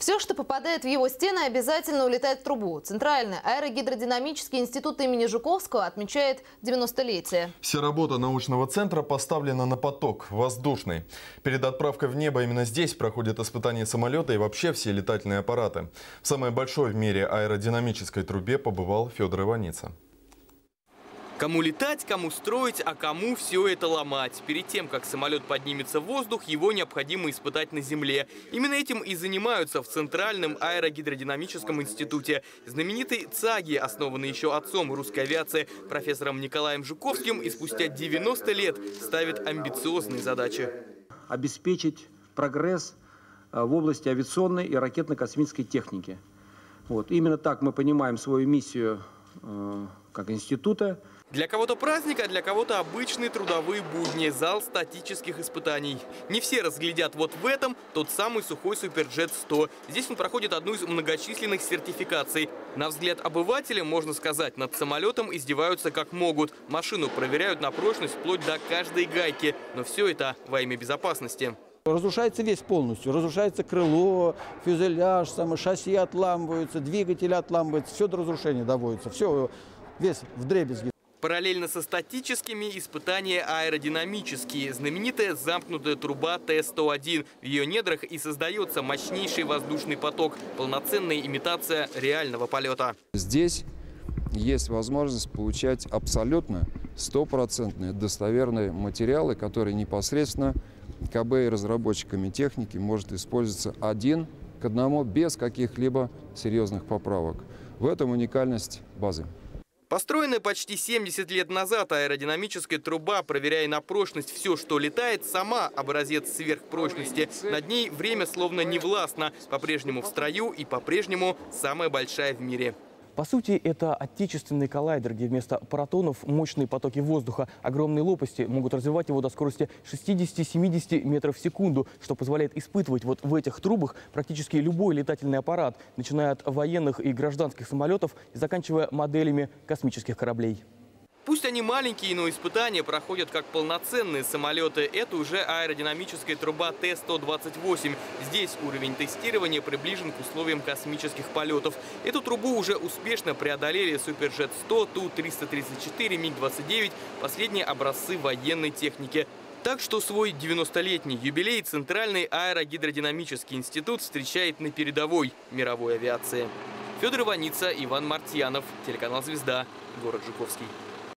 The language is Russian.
Все, что попадает в его стены, обязательно улетает в трубу. Центральный аэрогидродинамический институт имени Жуковского отмечает 90-летие. Вся работа научного центра поставлена на поток, воздушный. Перед отправкой в небо именно здесь проходят испытания самолета и вообще все летательные аппараты. В самой большой в мире аэродинамической трубе побывал Федор Иваница. Кому летать, кому строить, а кому все это ломать. Перед тем, как самолет поднимется в воздух, его необходимо испытать на земле. Именно этим и занимаются в Центральном аэрогидродинамическом институте. Знаменитый ЦАГИ, основанный еще отцом русской авиации, профессором Николаем Жуковским, и спустя 90 лет ставит амбициозные задачи. Обеспечить прогресс в области авиационной и ракетно-космической техники. Именно так мы понимаем свою миссию как института. Для кого-то праздник, а для кого-то обычные трудовые будни, зал статических испытаний. Не все разглядят вот в этом тот самый сухой Суперджет-100. Здесь он проходит одну из многочисленных сертификаций. На взгляд обывателя, можно сказать, над самолетом издеваются как могут. Машину проверяют на прочность вплоть до каждой гайки. Но все это во имя безопасности. Разрушается весь полностью. Разрушается крыло, фюзеляж, шасси отламываются, двигатели отламываются. Все до разрушения доводится. Все, весь вдребезги. Параллельно со статическими испытания аэродинамические. Знаменитая замкнутая труба Т-101. В ее недрах и создается мощнейший воздушный поток. Полноценная имитация реального полета. Здесь есть возможность получать абсолютно стопроцентные достоверные материалы, которые непосредственно КБ и разработчиками техники может использоваться один к одному без каких-либо серьезных поправок. В этом уникальность базы. Построенная почти 70 лет назад аэродинамическая труба, проверяя на прочность все, что летает, сама образец сверхпрочности. Над ней время словно не властно, по-прежнему в строю и по-прежнему самая большая в мире. По сути, это отечественный коллайдер, где вместо протонов мощные потоки воздуха. Огромные лопасти могут развивать его до скорости 60-70 метров в секунду, что позволяет испытывать вот в этих трубах практически любой летательный аппарат, начиная от военных и гражданских самолетов и заканчивая моделями космических кораблей. Пусть они маленькие, но испытания проходят как полноценные самолеты. Это уже аэродинамическая труба Т-128. Здесь уровень тестирования приближен к условиям космических полетов. Эту трубу уже успешно преодолели Суперджет-100, Ту-334, МиГ-29, последние образцы военной техники. Так что свой 90-летний юбилей Центральный аэрогидродинамический институт встречает на передовой мировой авиации. Федор Иваница, Иван Мартьянов, телеканал «Звезда», город Жуковский.